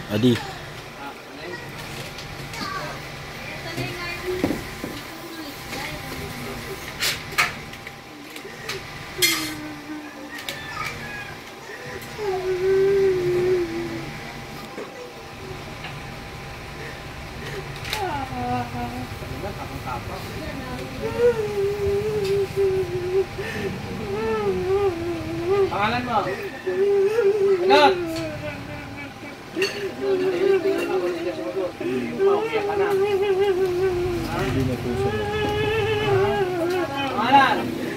Adi. Pangalan mo? Agad! Hindi na po siya. Pangalan?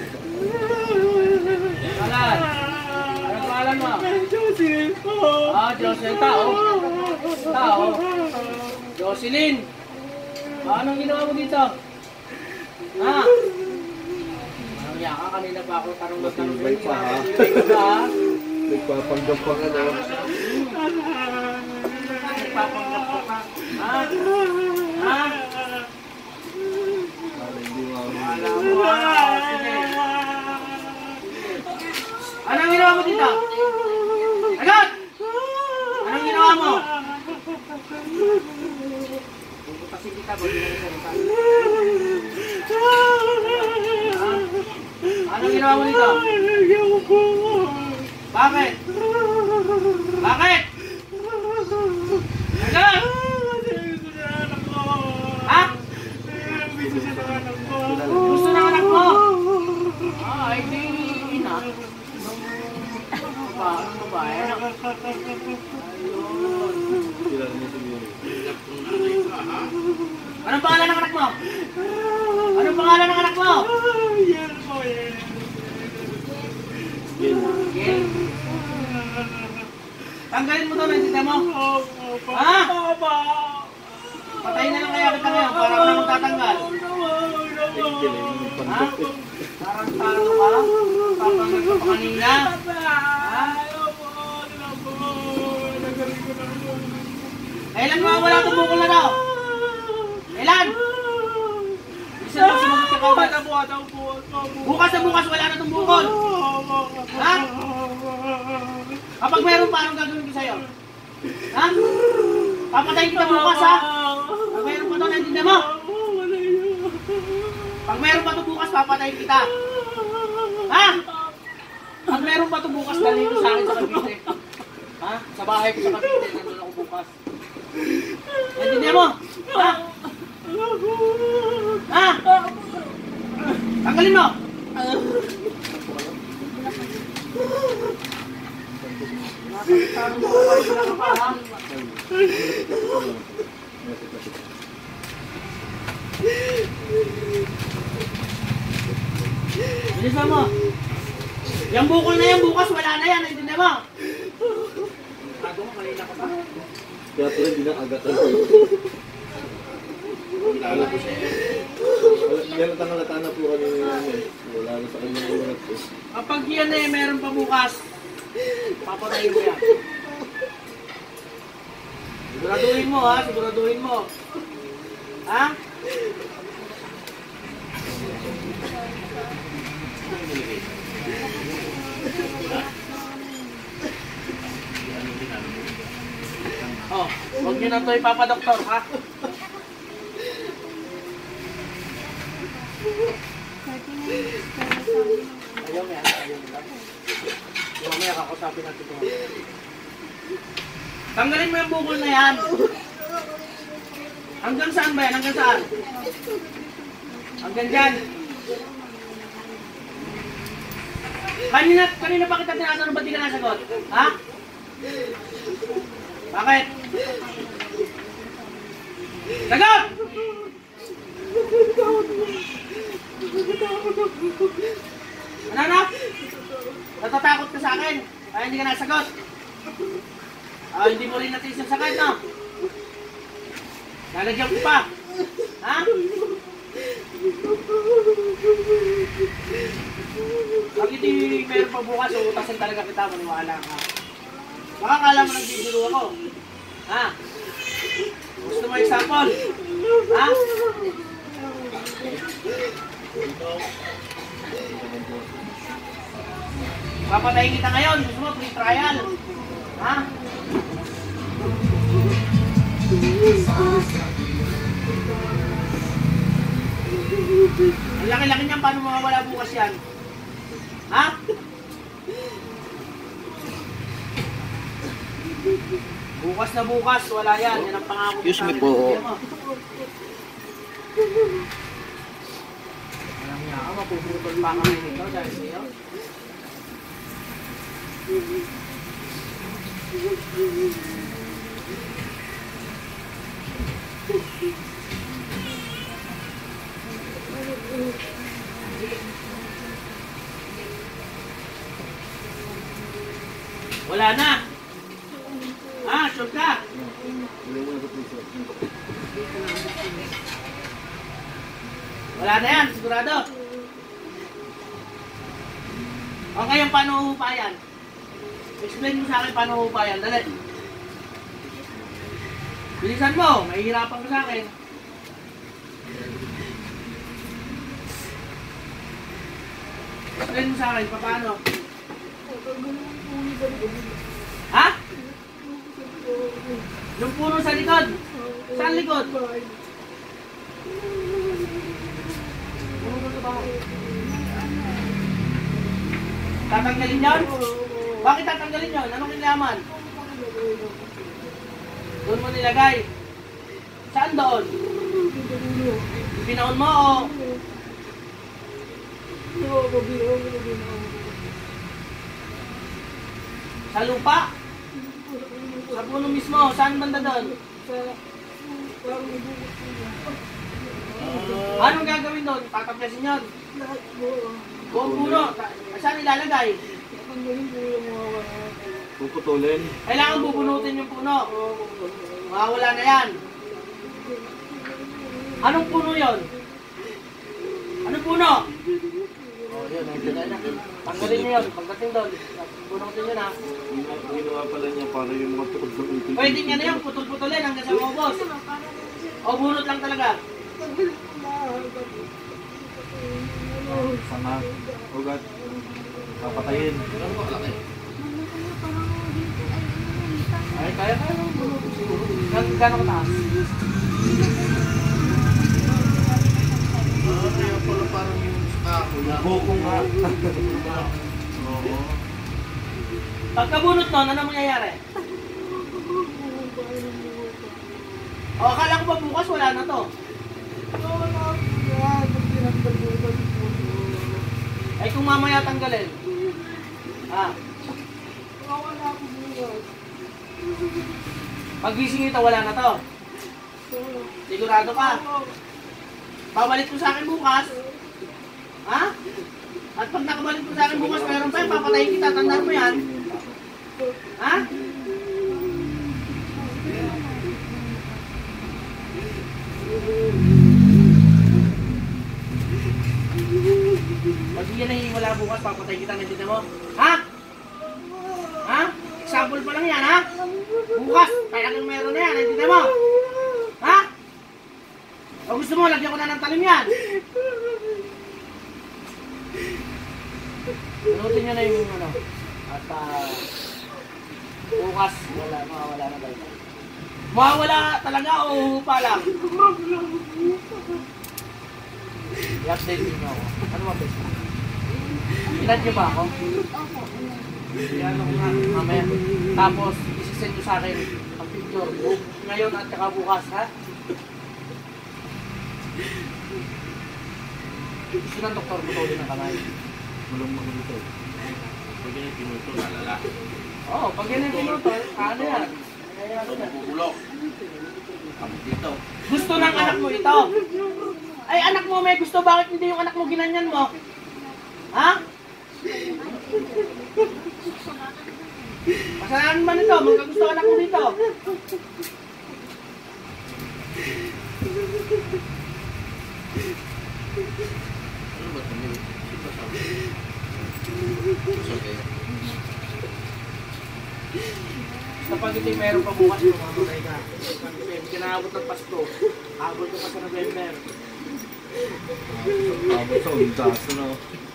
Pangalan? Anong pangalan mo? Jocelyn po. Jocelyn. Tao? Tao? Jocelyn? Anong ginawa mo dito? Ha? Anong yaka? Kanina pa ako tanong-tanong Matibay pa, ha? Ha? Nagpapanggap pa ka na. Nagpapanggap ka? Ha? Ha? Hindi mo ako. Alam mo, sige. Anong ginawa mo dito? Agad! Anong ginawa mo? Puputasin kita, boy. Anong ginawa mo dito? Bakit? Bakit? Agad! Ha? Gusto ng anak mo? Ay, di ina. Ano ba? Ayun. Kilala mo siguro. Anong pangalan ng anak mo? Anong pangalan ng anak mo? Yan po, yan. Gil. Tanggalin mo to, naintindihan mo? Opo. Ha? Papa. Patayin na lang kaya kita ngayon para wala mong tatanggal. Ha? Parang talo ka? Papanggap ka pa kanina? Ha? Kailan mo wala itong bukol na daw? Kailan? Isa mo sumagot ka kagad. Bukas na bukas wala na itong bukol. Ha? Kapag meron pa, anong gagawin ko sa'yo? Ha? Papatayin kita bukas, ha? Pag meron pa ito, naintindihan mo? Pag meron pa ito bukas, papatayin kita. Ha? Pag meron pa ito bukas, dalhin ko sa akin sa Cavite. Ha? Sa bahay ko sa Cavite, nandun ako bukas. Naintindihan mo? Ha? Ha? Tanggalin mo! Bilisan mo! Yung bukol na yan, bukas wala na yan, naintindihan mo? Tago mo, kanina ka pa. Kaya tuloy, hindi na agatan. Yan ang tangalata na po kanina namin. Wala na sa kanyang ulat po. Kapag yan eh, meron pa bukas, papatayin mo yan. Siguraduhin mo, ha? Siguraduhin mo. Ha? Oh, huwag nyo na ito ipapadoktor, ha? Ayaw mo yan, ayaw mo lang. Mamaya kakausapin natin ito. Tanggalin mo yung bukol na yan. Hanggang saan ba yan? Hanggang saan? Hanggang dyan. Kanina pa kita tinatanong, ba't di ka nasagot? Ha? Bakit? Sagot! Ano na? Natatakot ka sa akin? Kaya hindi ka nasagot? Hindi mo rin natin isang sakit, no? Lalagyan ko pa. Ha? Pag hindi meron pa bukas, utasin talaga kita, maniwala ka. Baka kala mo nagbibiro ako. Ha? Gusto mo example? Ha? Papatayin kita ngayon. Gusto mo free trial? Ha? laki-laki niyan, paano mawawala bukas yan? Ha? Bukas na bukas, wala yan. Yan ang pangako. Excuse me po. Alam niya ako, mapuputol pa kami nito dahil sa'yo. Wala na. Ah, sure ka. Wala na yan, sigurado. O ngayon, paano uhupayan? Explain mo sa akin paano uhupayan. Dali. Bilisan mo, mahihirapan ko sa akin. Explain mo sa akin, paano? Ha? Yung puno sa likod. Saan likod? Tatanggalin yun? Bakit tatanggalin yun? Anong kinalaman? Doon mo nilagay. Saan doon? Pinaon mo o? Sa lupa? Sa puno mismo? Saan banda doon? Anong gagawin doon? Tatanggalin yun? Buong puno? Saan ilalagay? Puputulin. Kailangan bubunutin yung puno. Mawawala na yan. Anong puno yon? Anong puno? Oh, yun. Tanggalin niyo yun. Pagdating doon, bunutin yun ha. Ginawa pala niya para yung matuod sa itin. Pwede niya na yun. Putol-putulin hanggang sa maubos. O bunot lang talaga. Sanga. Ugat. Papatayin. Ay, kaya lang bunutin siguro. Gano'ng kataas? Kaya pala parang yung bukong nga. Oo. Pagkabunot nun, ano mangyayari? O, akala ko ba bukas wala na to? Ay, kung mamaya tanggalin. Ah. Pag-gising ito, wala na to. Sigurado ka? Babalik mo sa akin bukas? Ha? At pag nakabalik mo sa akin bukas, mayroon pa yung papatayin kita. Tandaan mo yan. Ha? Pag yan ay wala bukas, papatay kita. Nandito mo? Ha? Ha? Example pa lang yan, ha? Bukas, kaya kang meron na yan. Nandito mo? Ha? O gusto mo, lagyan ko na ng talim yan. Pinutin nyo na yung ano. At bukas, mawawala na tayo. Mawawala talaga o pa lang? I-update nyo ako. Ano ba best? Ilan nyo ba ako? Iyan ako nga, mamaya. Tapos, isisend nyo sa akin ang picture. Ngayon at saka bukas, ha? Gusto ng doktor putulin ng kamay. Walang magulo. Pag yan yung pinuto, nalala. Oo, pag yan yung pinutol, ano yan? Ito, mabubulok. Kapag dito. Gusto ng anak mo ito. Ay, anak mo may gusto, bakit hindi yung anak mo ginanyan mo? Ha? Masalanan ba nito? Magkagusto anak mo dito. Ano ba ito? Sino ba sabi? Okay. Sa pag ito'y meron pa bukas yung mga tulay ka. Kinaabot ng Pasko. Abot ka pa sa November. Abot sa undas, ano?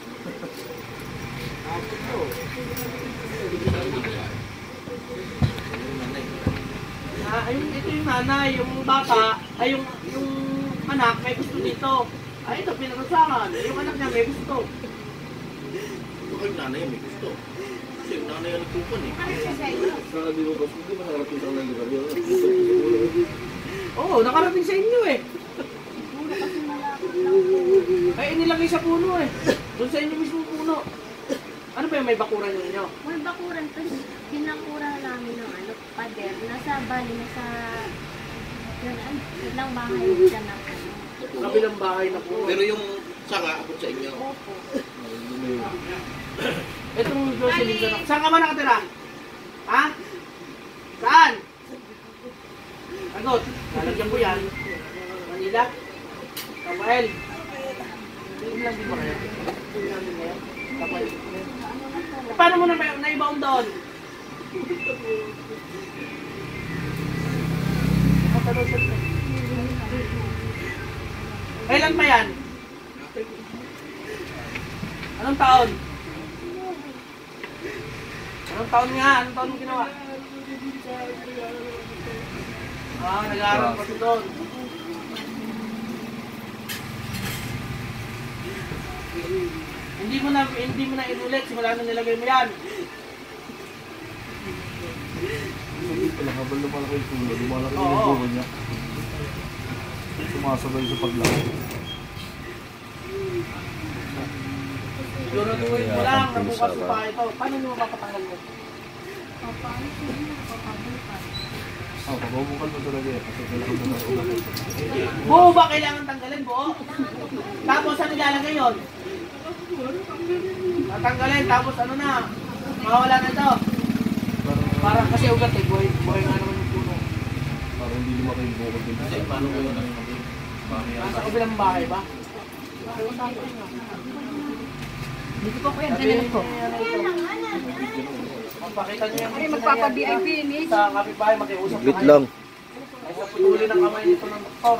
Abot ko. Ito yung nanay, yung bata, ay yung anak may gusto dito. Ay, ito, pinarusakan. Yung anak niya may gusto. Baka yung nanay may gusto. Kasi yung nanay ang nagtupan eh. Sana di mo ba, hindi ba nakarating sa kanang lugar yun? Oo, nakarating sa inyo eh. Ay, inilagay sa puno eh. Doon sa inyo mismo puno. Ano ba yung may bakuran yung inyo? May bakuran to, pinakura namin ng ano, pader. Nasa bali, nasa ilang bahay dyan na ano. Kabilang bahay na puno. Pero yung sanga, abot sa inyo. Opo. Itong Jocelyn Ganak. Saan ka ba nakatira? Ha? Saan? Agot. Lalagyan ko yan. Manila. Rafael. Hindi lang din ba kayo? Hindi lang din kayo? Rafael. Paano mo na-ibound doon? Kailan pa yan? Anong taon? Anong taon nga? Anong taon mo ginawa? Nag-aaral pa doon. Hindi mo na inulit simula nung nilagay mo yan. Pala, habal na malaki yung puno. Lumalaki Oo. yung puno niya. Sumasabay sa paglaki. Siguraduhin mo lang na bukas mo pa ito. Paano mo mapapatanggal mo? Paano siya yun? Papabukas. Pababukal mo talaga eh. Kasi kailangan mo na ulit. Buo ba kailangan tanggalin? Buo? Tapos ano ilalagay yun? Tatanggalin. Tapos ano na? Mawala na ito. Parang kasi ugat eh. Buhay nga naman yung puno. Para hindi lumaki yung bukod din. Kasi paano kayo nang bahay ang Nasa kabilang bahay ba? Dito po kuya, ganun po. Magpakita niyo yung Ay, magpapa-VIP ni. sa kapitbahay, makiusap Wait lang. Ay sa putuli ng kamay nito ng doktor.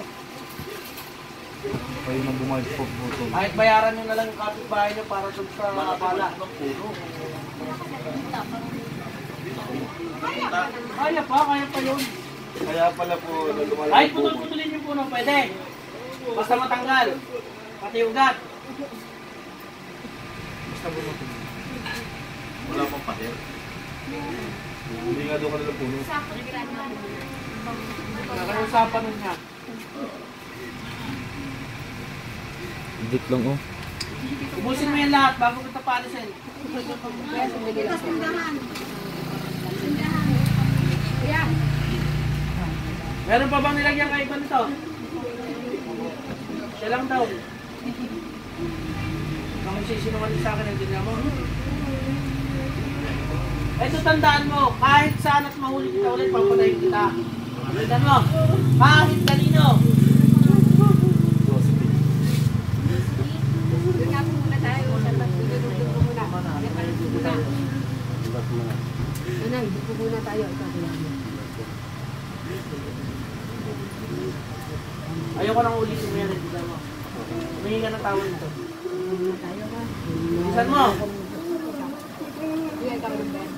Kayo nang bumayad po po. Kahit bayaran nyo na lang yung kapitbahay nyo para dun sa bala. Kaya pa yun. Kaya pala po, lumalaki Kahit yung bukod. putulin yung puno, pwede. Basta matanggal. Pati ugat. Basta po natin. wala pang pader. Hindi nga doon kanila puno. Nakayusapan nun niya. Dik lang oh. Ubusin mo yan lahat bago kita paalisin. Kuya, Meron pa bang nilagyan kay iba nito? Siya lang daw. Kung sisinungaling sa akin, hindi na mo. Ito tandaan mo, kahit saan at mahuli kita ulit, papatayin kita. Tandaan mo, kahit kanino. doon nga po muna tayo. Doon po muna. Nanay, doon po muna tayo. Ayoko nang ulitin mo yan, hindi mo. Humingi ka ng tawad nito. Bilisan mo. Kuya, ikaw rin ba?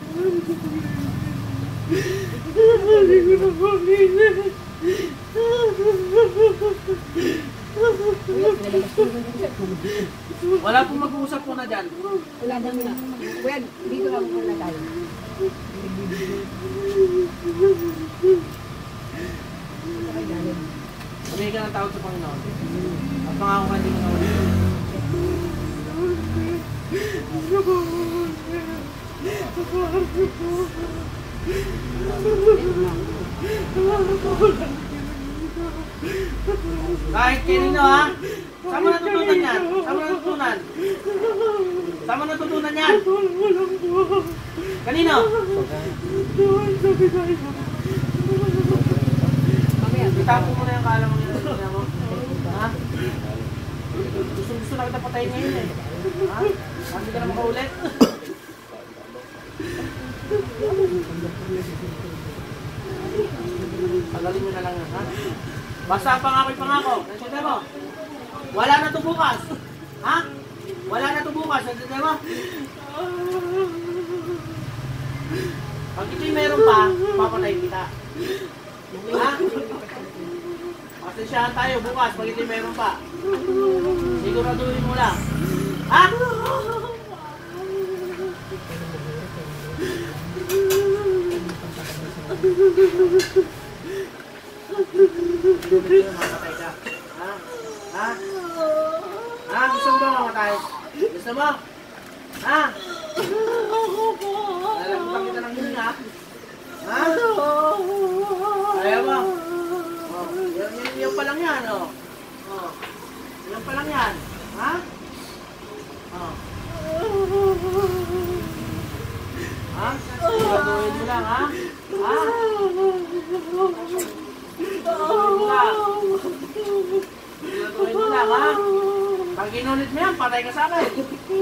Wala pong mag-uusap po na dyan. Wala daw na. Kuya, dito lang muna tayo. Humingi ka ng tawad sa Panginoon. At pangako ka hindi mo na ulitin. Kahit kanino ha? Saan mo natutunan yan? Saan mo natutunan? Saan mo natutunan yan? Kanino? Itapo mo na yung kala mo yung mo. Ha? Gusto na kita patayin ngayon eh. Ha? Hindi ka na makaulit. Tagalin mo na lang yan, ha? Basta ang pangako. Naintindihan mo? Wala na to bukas. Ha? Wala na to bukas. Naintindihan mo? Pag ito'y meron pa, papatayin kita. Ha? Pasensyahan tayo bukas pag hindi meron pa. Siguraduhin mo lang. Ha? Mamatay ka. Ha? Ha? Ha? Gusto mo ba mamatay? Gusto mo? Ha? Nalagutan kita ng hiling ha? Ha? Ayaw mo? Oh, yan pa lang yan, oh. Oh. Yan pa lang yan. Ha? Oh. Ha? Siguraduhin mo lang, ha? Ha? Siguraduhin mo lang. Siguraduhin mo lang, ha? Pag inulit mo yan, patay ka sa akin.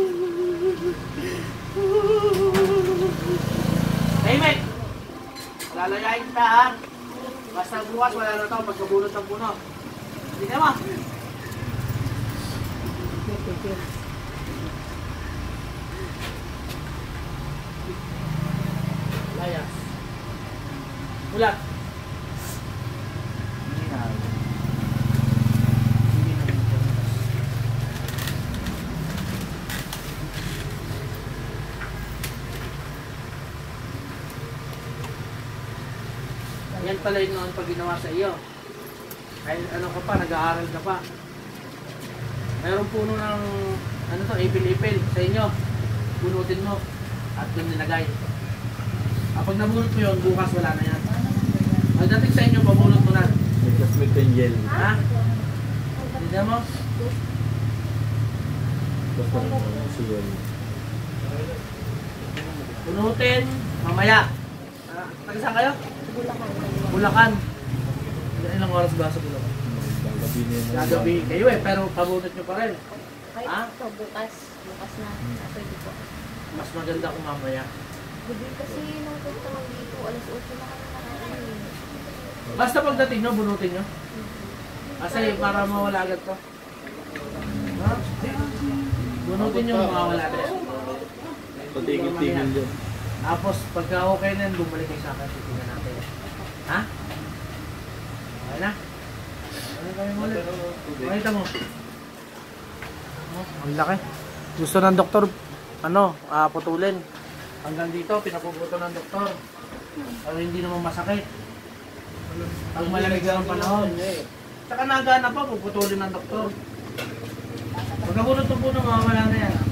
Tahimik! Lalayain kita, ha? Basta bukas, wala na ito. Pagkabunot ng puno. Hindi ka mo. Layas. Ulat. Yan pala yung noon pag ginawa sa iyo. Kahit ano ka pa, nag-aaral ka pa. Mayroong puno ng, ano to, ipil-ipil sa inyo. Bunutin mo. At doon nilagay. Kapag nabunot mo yun, bukas wala na yan. Pagdating sa inyo, pabunot mo na. May classmate kayong gel. Ha? Hindi mo? Basta siya. Bunutin, mamaya. Taga-saan kayo? Bulacan. Ilang oras ba sa Bulacan? Gagabi niya na. Gagabi kayo pero pabunot nyo pa rin. Ay, Ha? ito, bukas. Bukas na. Pwede po. Mas maganda kung mamaya. Gabi kasi nung tawag dito, alas 8 na kami nakakain. Basta pagdating nyo, bunutin nyo. Kasi para mawala agad to. Ha? Bunutin nyo, mawala agad. Patingin-tingin dyan. Tapos pagka okay na yan, bumalik kayo sa akin. Titingnan natin. Ha? Okay na? Ano kami mo ulit? Makita mo. Ang laki. Gusto ng doktor, putulin. Hanggang dito, pinapuputo ng doktor. Pero hindi naman masakit. Pag malamig ang panahon. Tsaka nagana pa, puputulin ng doktor. Pagkabunot ng puno, mawawala na yan.